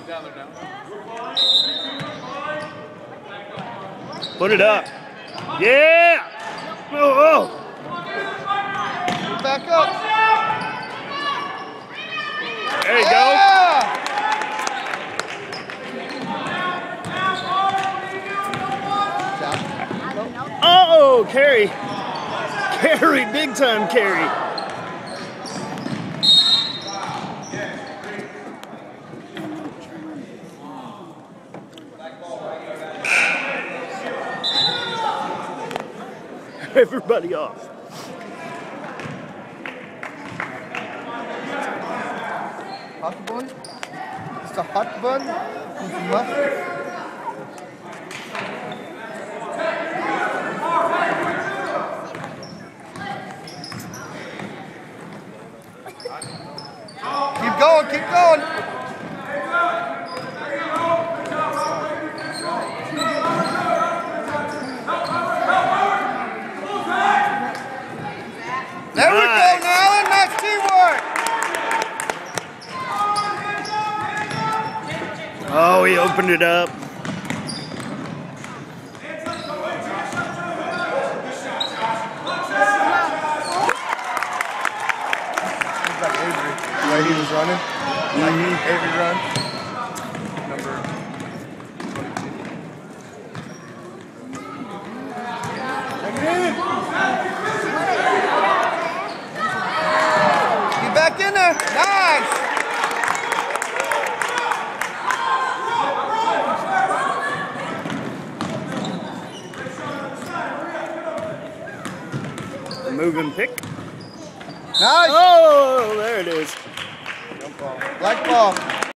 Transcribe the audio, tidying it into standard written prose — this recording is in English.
Put it up. Yeah! Oh! Back up. There you go. Oh, carry. Carry, big time carry. Everybody off. Hot bun? It's a hot bun with mustard. Keep going, keep going. There we go, Alan. Nice teamwork. Oh, he opened it up. Looks like Avery, the way he was running. Like Avery run. Number 22. Get back in there. Nice. Moving pick. Nice. Oh, there it is. Jump ball. Black ball.